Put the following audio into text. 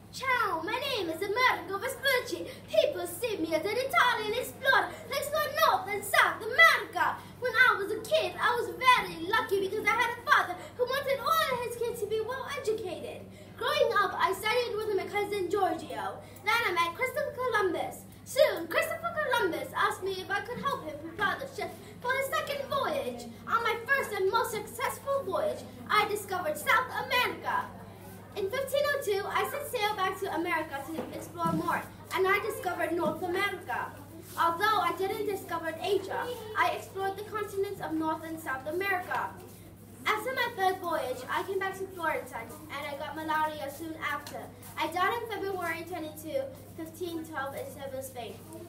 Ciao, my name is Amerigo Vespucci. People see me as an Italian explorer that explored North and South America. When I was a kid, I was very lucky because I had a father who wanted all of his kids to be well educated. Growing up, I studied with my cousin Giorgio. Then I met Christopher Columbus. Soon, Christopher Columbus asked me if I could help him prepare the ship for his second voyage. On my first and most successful voyage, I discovered South America. In 1502, I set sail back to America to explore more, and I discovered North America. Although I didn't discover Asia, I explored the continents of North and South America. After my third voyage, I came back to Florence, and I got malaria soon after. I died on February 22, 1512 in Seville, Spain.